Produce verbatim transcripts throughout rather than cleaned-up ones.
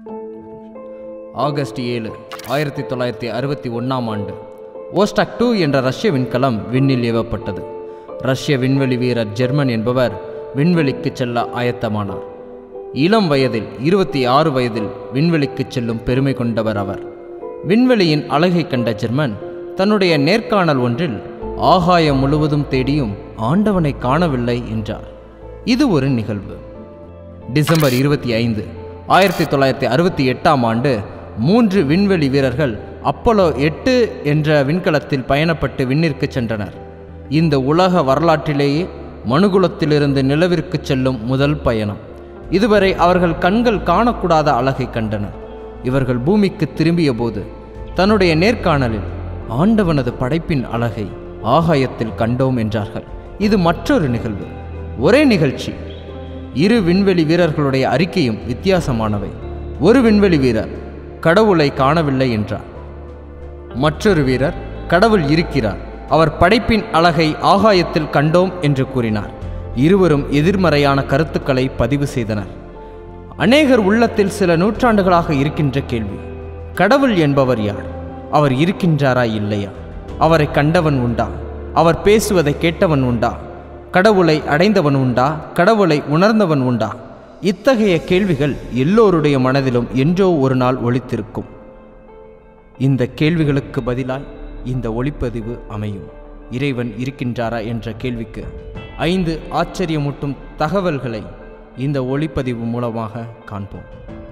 August ஏழு ஆயிரத்தி தொள்ளாயிரத்தி அறுபத்தி ஒன்றாம் ஆண்டு ஓஸ்டாக் டூ என்ற ரஷ்ய விண்கலம் விண்ணில் ஏவப்பட்டது. ரஷ்ய விண்வெளி வீரர் ஜெர்மன் என்பவர் விண்வெளிக்கு செல்ல ஆயத்தமானார். இளம் வயதில் இருபத்தி ஆறு வயதில் விண்வெளிக்கு செல்லும் பெருமை கொண்டவர் அவர். விண்வெளியின் அழகை கண்ட ஜெர்மன் தன்னுடைய நேர்காணல் ஒன்றில் ஆகாயம் முழுவதும் தேடியும் ஆண்டவனை காணவில்லை என்றார். இது ஒரு நிகழ்வு. டிசம்பர் இருபத்தி ஐந்து ஆயிரத்தி தொள்ளாயிரத்தி அறுபத்தி எட்டாம் ஆண்டு மூன்று விண்வெளி வீரர்கள் அப்போலோ எட்டு என்ற விண்கலத்தில் பயணப்பட்டு விண்ணிற்கு சென்றனர். இந்த உலக வரலாற்றிலேயே மனுகுலத்திலிருந்து நிலவிற்கு செல்லும் முதல் பயணம். இதுவரை அவர்கள் கண்கள் காணக்கூடாத அழகை கண்டனர். இவர்கள் பூமிக்கு திரும்பிய போது தன்னுடைய நேர்காணலில் ஆண்டவனது படைப்பின் அழகை ஆகாயத்தில் கண்டோம் என்றார்கள். இது மற்றொரு நிகழ்வு. ஒரே நிகழ்ச்சி. இரு விண்வெளி வீரர்களுடைய அறிக்கையும் வித்தியாசமானவை. ஒரு விண்வெளி வீரர் கடவுளை காணவில்லை என்றார். மற்றொரு வீரர் கடவுள் இருக்கிறார், அவர் படைப்பின் அழகை ஆகாயத்தில் கண்டோம் என்று கூறினார். இருவரும் எதிர்மறையான கருத்துக்களை பதிவு செய்தனர். அநேகர் உள்ளத்தில் சில நூற்றாண்டுகளாக இருக்கின்ற கேள்வி, கடவுள் என்பவர் யார்? அவர் இருக்கின்றாரா இல்லையா? அவரை கண்டவன் உண்டா? அவர் பேசுவதை கேட்டவன் உண்டா? கடவுளை அடைந்தவன் உண்டா? கடவுளை உணர்ந்தவன் உண்டா? இத்தகைய கேள்விகள் எல்லோருடைய மனதிலும் என்றோ ஒரு நாள் ஒலித்திருக்கும். இந்த கேள்விகளுக்கு பதிலாய் இந்த ஒளிப்பதிவு அமையும். இறைவன் இருக்கின்றாரா என்ற கேள்விக்கு ஐந்து ஆச்சரியமூட்டும் தகவல்களை இந்த ஒளிப்பதிவு மூலமாக காண்போம்.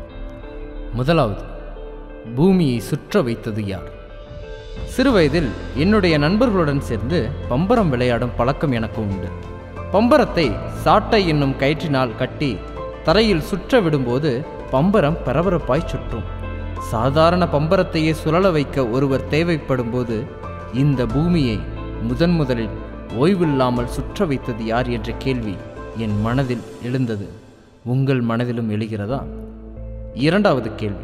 முதலாவது, பூமியை சுற்ற வைத்தது யார்? சிறுவயதில் என்னுடைய நண்பர்களுடன் சேர்ந்து பம்பரம் விளையாடும் பழக்கம் எனக்கு உண்டு. பம்பரத்தை சாட்டை என்னும் கயிற்றினால் கட்டி தரையில் சுற்ற விடும்போது பம்பரம் பரபரப்பாய் சுற்றும். சாதாரண பம்பரத்தையே சுழல வைக்க ஒருவர் தேவைப்படும் போது இந்த பூமியை முதன் முதலில் ஓய்வில்லாமல் சுற்ற வைத்தது யார் என்ற கேள்வி என் மனதில் எழுந்தது. உங்கள் மனதிலும் எழுகிறதா? இரண்டாவது கேள்வி,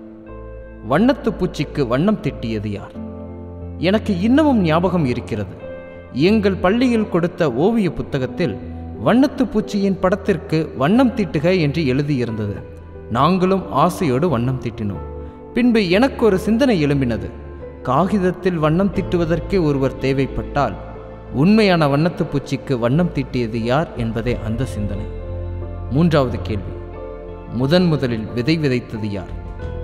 வண்ணத்து பூச்சிக்கு வண்ணம் தீட்டியது யார்? எனக்கு இன்னமும் ஞாபகம் இருக்கிறது. எங்கள் பள்ளியில் கொடுத்த ஓவிய புத்தகத்தில் வண்ணத்து பூச்சியின் படத்திற்கு வண்ணம் தீட்டுக என்று எழுதியிருந்தது. நாங்களும் ஆசையோடு வண்ணம் தீட்டினோம். பின்பு எனக்கு ஒரு சிந்தனை எழும்பினது. காகிதத்தில் வண்ணம் தீட்டுவதற்கே ஒருவர் தேவைப்பட்டால் உண்மையான வண்ணத்து பூச்சிக்கு வண்ணம் தீட்டியது யார் என்பதே அந்த சிந்தனை. மூன்றாவது கேள்வி, முதன் முதலில் விதை விதைத்தது யார்?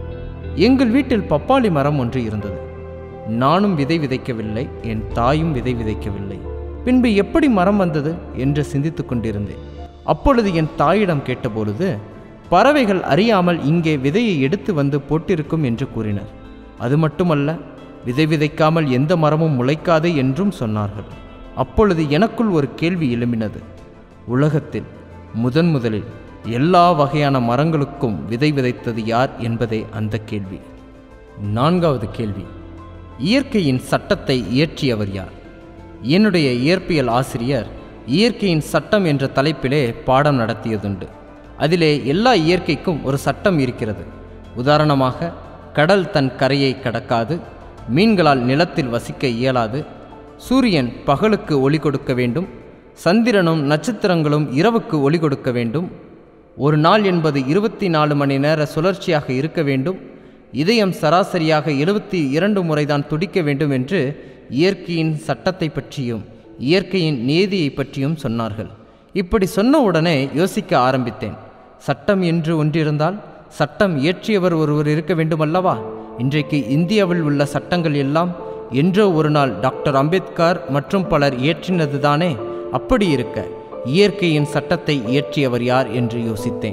எங்கள் வீட்டில் பப்பாளி மரம் ஒன்று இருந்தது. நானும் விதை விதைக்கவில்லை, என் தாயும் விதை விதைக்கவில்லை. பின்பு எப்படி மரம் வந்தது என்று சிந்தித்துக் கொண்டிருந்தேன். அப்பொழுது என் தாயிடம் கேட்டபொழுது பறவைகள் அறியாமல் இங்கே விதையை எடுத்து வந்து போட்டிருக்கும் என்று கூறினர். அது மட்டுமல்ல, விதை விதைக்காமல் எந்த மரமும் முளைக்காது என்றும் சொன்னார்கள். அப்பொழுது எனக்குள் ஒரு கேள்வி எழும்பினது. உலகத்தில் முதன் முதலில் எல்லா வகையான மரங்களுக்கும் விதை விதைத்தது யார் என்பதே அந்த கேள்வி. நான்காவது கேள்வி, இயற்கையின் சட்டத்தை இயற்றியவர் யார்? என்னுடைய இயற்பியல் ஆசிரியர் இயற்கையின் சட்டம் என்ற தலைப்பிலே பாடம் நடத்தியதுண்டு. அதிலே எல்லா இயற்கைக்கும் ஒரு சட்டம் இருக்கிறது. உதாரணமாக, கடல் தன் கரையை கடக்காது, மீன்களால் நிலத்தில் வசிக்க இயலாது, சூரியன் பகலுக்கு ஒளி கொடுக்க வேண்டும், சந்திரனும் நட்சத்திரங்களும் இரவுக்கு ஒளி கொடுக்க வேண்டும், ஒரு நாள் என்பது இருபத்தி நாலு மணி நேர சுழற்சியாக இருக்க வேண்டும், இதயம் சராசரியாக எழுபத்தி இரண்டு முறைதான் துடிக்க வேண்டும் என்று இயற்கையின் சட்டத்தை பற்றியும் இயற்கையின் நீதியை பற்றியும் சொன்னார்கள். இப்படி சொன்ன உடனே யோசிக்க ஆரம்பித்தேன். சட்டம் என்று ஒன்றிருந்தால் சட்டம் இயற்றியவர் ஒருவர் இருக்க வேண்டுமல்லவா? இன்றைக்கு இந்தியாவில் உள்ள சட்டங்கள் எல்லாம் என்றோ ஒரு நாள் டாக்டர் அம்பேத்கர் மற்றும் பலர் இயற்றினது தானே? அப்படி இருக்க இயற்கையின் சட்டத்தை இயற்றியவர் யார் என்று யோசித்தேன்.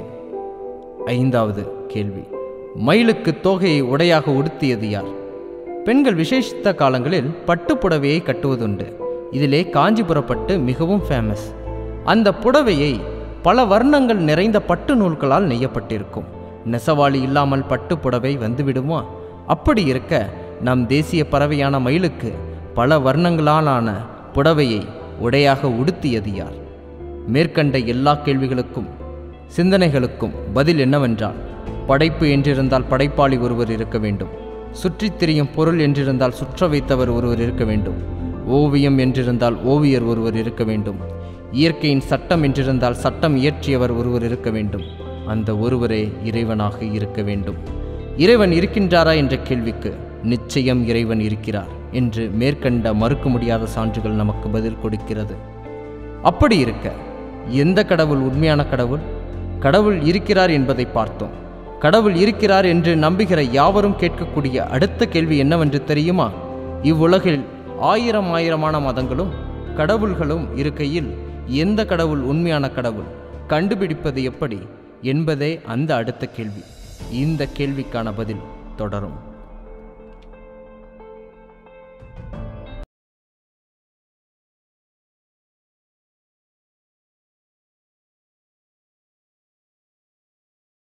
ஐந்தாவது கேள்வி, மயிலுக்கு தோகையை உடையாக உடுத்தியது யார்? பெண்கள் விசேஷித்த காலங்களில் பட்டு புடவையை கட்டுவதுண்டு. இதிலே காஞ்சிபுரப்பட்டு மிகவும் ஃபேமஸ். அந்த புடவையை பல வர்ணங்கள் நிறைந்த பட்டு நூல்களால் நெய்யப்பட்டிருக்கும். நெசவாளி இல்லாமல் பட்டு புடவை வந்துவிடுமா? அப்படி இருக்க நம் தேசிய பறவையான மயிலுக்கு பல வர்ணங்களாலான புடவையை உடையாக உடுத்தியது யார்? மேற்கண்ட எல்லா கேள்விகளுக்கும் சிந்தனைகளுக்கும் பதில் என்னவென்றால், படைப்பு என்றிருந்தால் படைப்பாளி ஒருவர் இருக்க வேண்டும், சுற்றித் திரியும் பொருள் என்றிருந்தால் சுற்ற வைத்தவர் ஒருவர் இருக்க வேண்டும், ஓவியம் என்றிருந்தால் ஓவியர் ஒருவர் இருக்க வேண்டும், இயற்கையின் சட்டம் என்றிருந்தால் சட்டம் இயற்றியவர் ஒருவர் இருக்க வேண்டும், அந்த ஒருவரே இறைவனாக இருக்க வேண்டும். இறைவன் இருக்கின்றாரா என்ற கேள்விக்கு நிச்சயம் இறைவன் இருக்கிறார் என்று மேற்கண்ட மறுக்க முடியாத சான்றுகள் நமக்கு பதில் கொடுக்கிறது. அப்படி இருக்க எந்த கடவுள் உண்மையான கடவுள்? கடவுள் இருக்கிறார் என்பதை பார்த்தோம். கடவுள் இருக்கிறார் என்று நம்புகிற யாவரும் கேட்கக்கூடிய அடுத்த கேள்வி என்னவென்று தெரியுமா? இவ்வுலகில் ஆயிரம் ஆயிரமான மதங்களும் கடவுள்களும் இருக்கையில் எந்த கடவுள் உண்மையான கடவுள்? கண்டுபிடிப்பது எப்படி என்பதே அந்த அடுத்த கேள்வி. இந்த கேள்விக்கான பதில் தொடரும்.